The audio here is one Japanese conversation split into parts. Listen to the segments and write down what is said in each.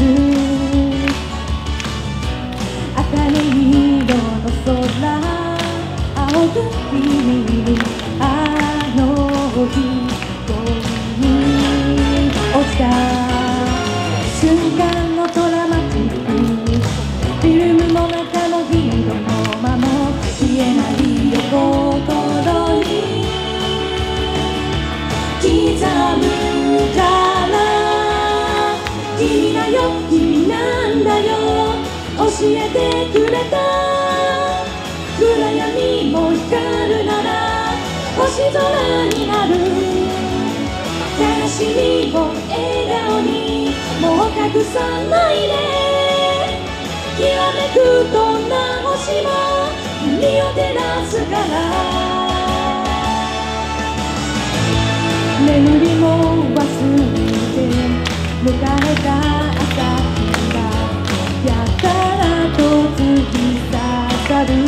茜色の空仰ぐ君にあの日恋に落ちた瞬間のドラマチックフィルムの中のヒーローのまま消えないよ心に刻むから君だよ君なんだよ教えてくれた暗闇も光るなら星空になる悲しみを笑顔にもう隠さないできらめくどんな星も君を照らすから眠りも忘れて迎えた朝日がやたらと突き刺さる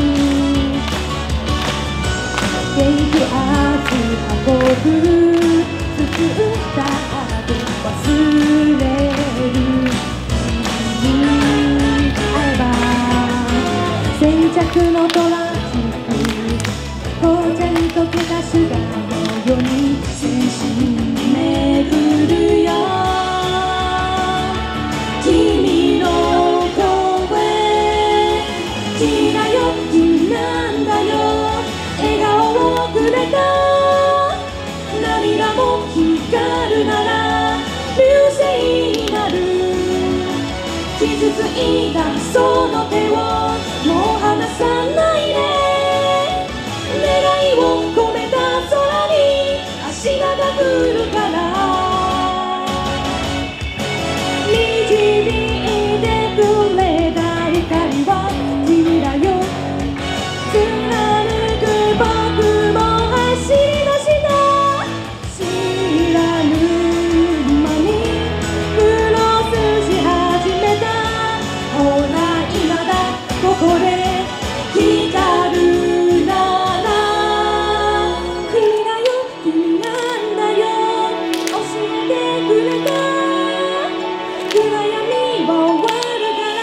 元気熱運ぶ包んだ後忘れる君に会えば静寂のトランジック紅茶に溶けたシュガーのように全身巡るよ君の声君だよ君なんだよ笑顔をくれた涙も光るなら流星になる傷ついたその手をもう離さないで願いを込めた空に足が降るから導いてくれた光は君だよ貫く僕も走り出した知らぬ間にクロスし始めたほら今だここで光るなら君だよ君なんだよ教えてくれた暗闇を終わるから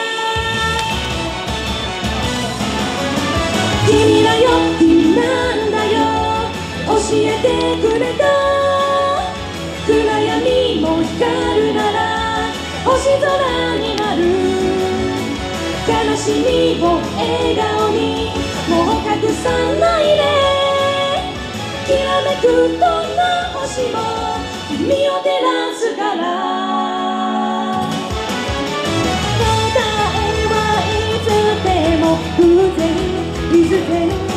君だよ君なんだよ教えてくれた暗闇も光るなら星空になる悲しみを笑顔にもう隠さないできらめくどんな星も君を照らすから答えはいつでも偶然いずれ